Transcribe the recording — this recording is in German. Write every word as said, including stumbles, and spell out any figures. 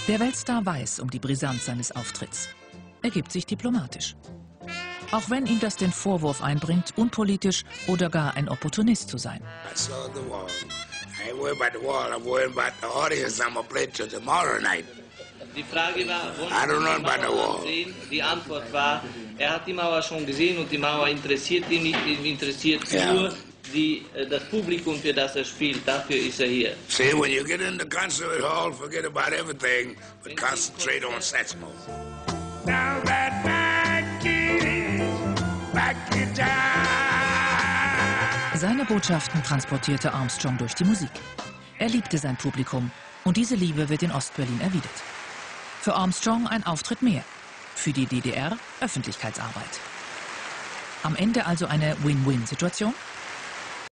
Der Weltstar weiß um die Brisanz seines Auftritts. Er gibt sich diplomatisch. Auch wenn ihm das den Vorwurf einbringt, unpolitisch oder gar ein Opportunist zu sein. I saw the wall. I ain't worried about the wall. I'm worried about the audience I'm gonna play to tomorrow night. Die Frage war, I don't know about the wall. sehen? Die Antwort war, er hat die Mauer schon gesehen und die Mauer interessiert ihn nicht, ihn interessiert Ja. nur die, das Publikum, für das er spielt. Dafür ist er hier. See, when you get in the concert hall, forget about everything, but concentrate on Satchmo. Now that back is back in time. Seine Botschaften transportierte Armstrong durch die Musik. Er liebte sein Publikum und diese Liebe wird in Ostberlin erwidert. Für Armstrong ein Auftritt mehr, für die D D R Öffentlichkeitsarbeit. Am Ende also eine Win-Win-Situation?